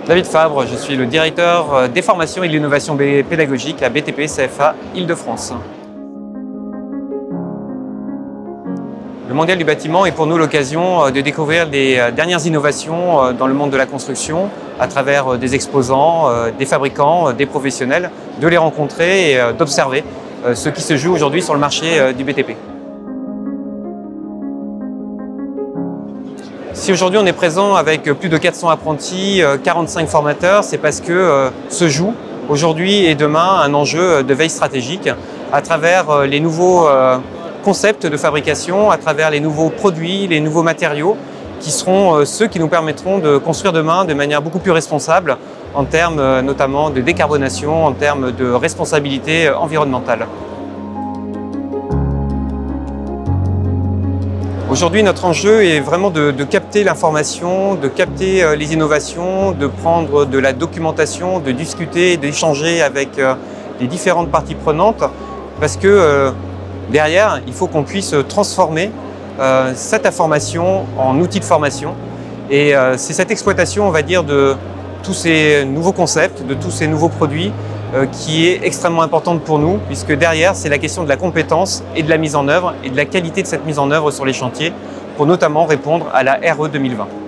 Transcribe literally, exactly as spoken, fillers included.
David Fabre, je suis le directeur des formations et de l'innovation pédagogique à B T P C F A Île-de-France. Le Mondial du bâtiment est pour nous l'occasion de découvrir les dernières innovations dans le monde de la construction à travers des exposants, des fabricants, des professionnels, de les rencontrer et d'observer ce qui se joue aujourd'hui sur le marché du B T P. Si aujourd'hui on est présent avec plus de quatre cents apprentis, quarante-cinq formateurs, c'est parce que se joue aujourd'hui et demain un enjeu de veille stratégique à travers les nouveaux concepts de fabrication, à travers les nouveaux produits, les nouveaux matériaux qui seront ceux qui nous permettront de construire demain de manière beaucoup plus responsable en termes notamment de décarbonation, en termes de responsabilité environnementale. Aujourd'hui, notre enjeu est vraiment de, de capter l'information, de capter euh, les innovations, de prendre de la documentation, de discuter, d'échanger avec euh, les différentes parties prenantes, parce que euh, derrière, il faut qu'on puisse transformer euh, cette information en outil de formation. Et euh, c'est cette exploitation, on va dire, de tous ces nouveaux concepts, de tous ces nouveaux produits, euh, qui est extrêmement importante pour nous, puisque derrière, c'est la question de la compétence et de la mise en œuvre et de la qualité de cette mise en œuvre sur les chantiers, pour notamment répondre à la R E deux mille vingt.